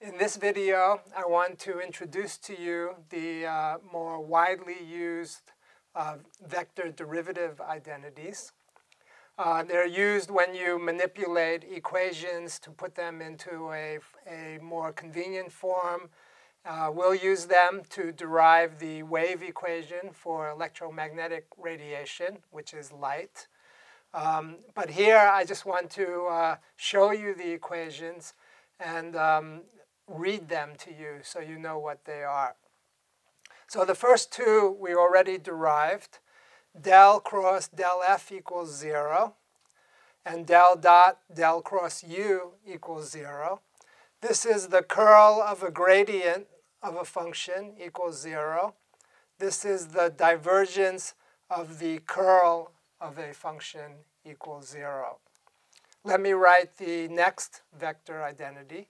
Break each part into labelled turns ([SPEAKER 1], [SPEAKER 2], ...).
[SPEAKER 1] In this video, I want to introduce to you the more widely used vector derivative identities. They're used when you manipulate equations to put them into a more convenient form. We'll use them to derive the wave equation for electromagnetic radiation, which is light. But here I just want to show you the equations and read them to you so you know what they are. So the first two we already derived. Del cross del F equals 0, and del dot del cross U equals 0. This is the curl of a gradient of a function equals 0. This is the divergence of the curl of a function equals 0. Let me write the next vector identity.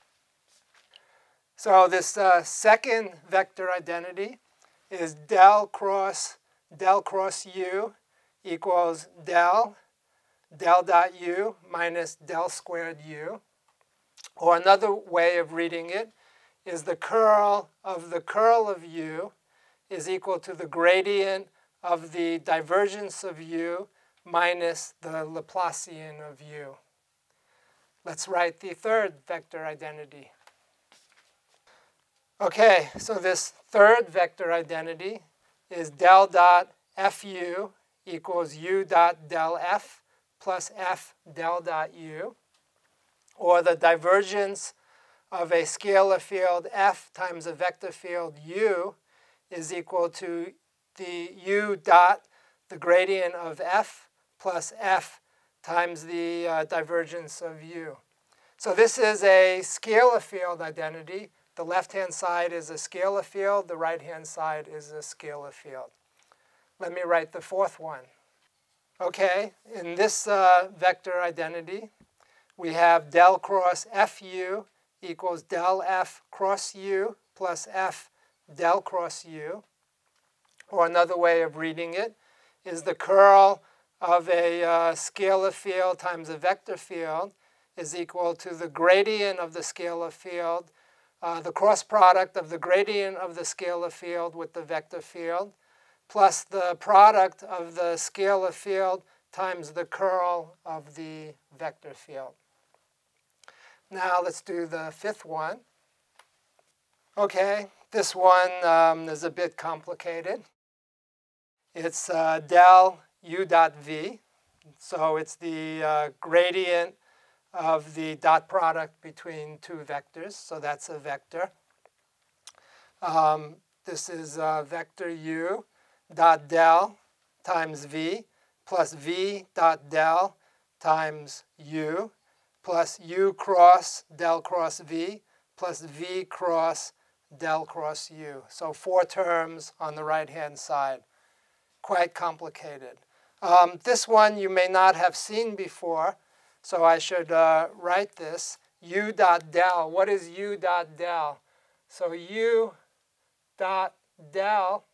[SPEAKER 1] So this second vector identity is del cross U equals del dot U minus del squared U. Or another way of reading it is the curl of U is equal to the gradient of the divergence of U minus the Laplacian of U. Let's write the third vector identity. Okay, so this third vector identity is del dot Fu equals U dot del F plus F del dot U, or the divergence of a scalar field F times a vector field U is equal to the U dot the gradient of F plus F times the divergence of U. So this is a scalar field identity. The left-hand side is a scalar field. The right-hand side is a scalar field. Let me write the fourth one. Okay, in this vector identity, we have del cross Fu equals del F cross U plus F del cross U. Or another way of reading it is the curl of a scalar field times a vector field is equal to the gradient of the scalar field, the cross product of the gradient of the scalar field with the vector field, plus the product of the scalar field times the curl of the vector field. Now let's do the fifth one. Okay, this one is a bit complicated. It's del U dot V, so it's the gradient of the dot product between two vectors, so that's a vector. This is vector U dot del times V plus V dot del times U plus U cross del cross V plus V cross del cross U. So 4 terms on the right-hand side. Quite complicated. This one you may not have seen before, so I should write this. U dot del. What is U dot del? So U dot del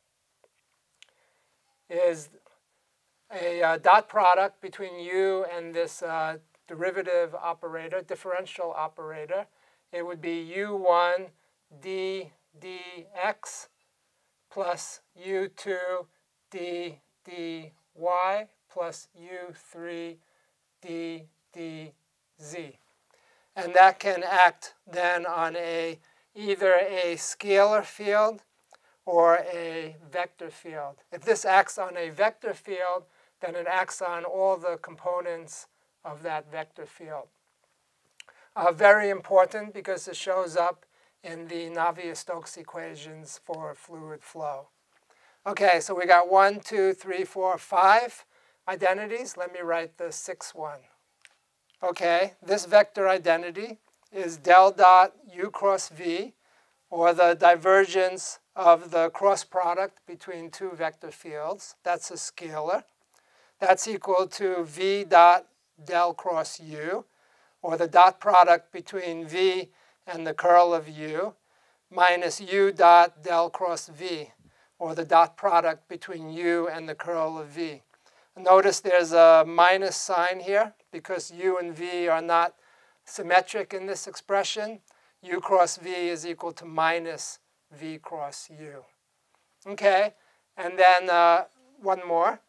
[SPEAKER 1] is a dot product between U and this derivative operator, differential operator. It would be U1 d dx plus U2 d dy plus U3 d dz. And that can act then on either a scalar field or a vector field. If this acts on a vector field, then it acts on all the components of that vector field. Very important because it shows up in the Navier-Stokes equations for fluid flow. Okay, so we got 1, 2, 3, 4, 5 identities. Let me write the 6th one. Okay, this vector identity is del dot U cross V, or the divergence of the cross product between two vector fields. That's a scalar. That's equal to V dot del cross U, or the dot product between V and the curl of U, minus U dot del cross V, or the dot product between U and the curl of V. Notice there's a minus sign here because U and V are not symmetric in this expression. u cross v is equal to minus v cross u. Okay, and then one more.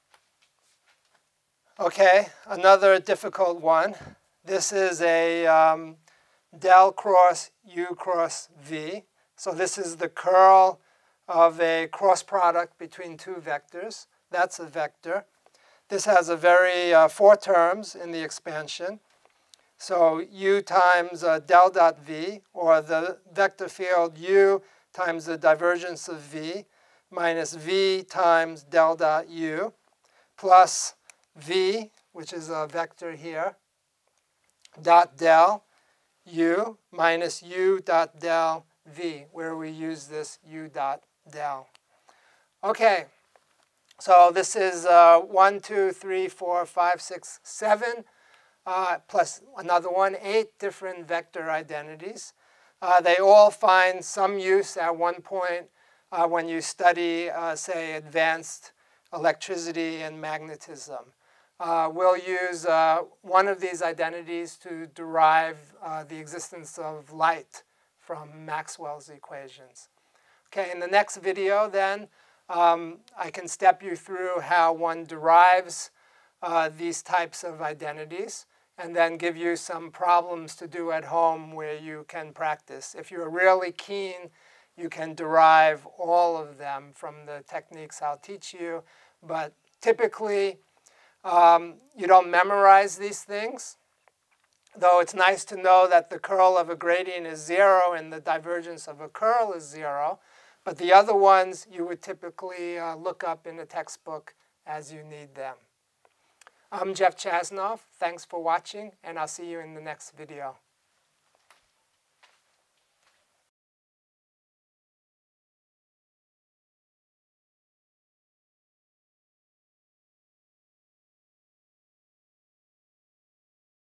[SPEAKER 1] Okay, another difficult one. This is a del cross u cross v. So this is the curl of a cross product between two vectors. That's a vector. This has a very 4 terms in the expansion. So u times del dot v, or the vector field u times the divergence of v, minus v times del dot u, plus v, which is a vector here, dot del u minus u dot del v, where we use this u dot del. Okay, so this is 1, 2, 3, 4, 5, 6, 7, plus another one, 8 different vector identities. They all find some use at one point when you study, say, advanced electricity and magnetism. We'll use one of these identities to derive the existence of light from Maxwell's equations. Okay, in the next video then, I can step you through how one derives these types of identities and then give you some problems to do at home where you can practice. If you're really keen, you can derive all of them from the techniques I'll teach you. But typically, you don't memorize these things, though it's nice to know that the curl of a gradient is 0 and the divergence of a curl is 0. But the other ones you would typically look up in a textbook as you need them. I'm Jeff Chasnoff. Thanks for watching, and I'll see you in the next video.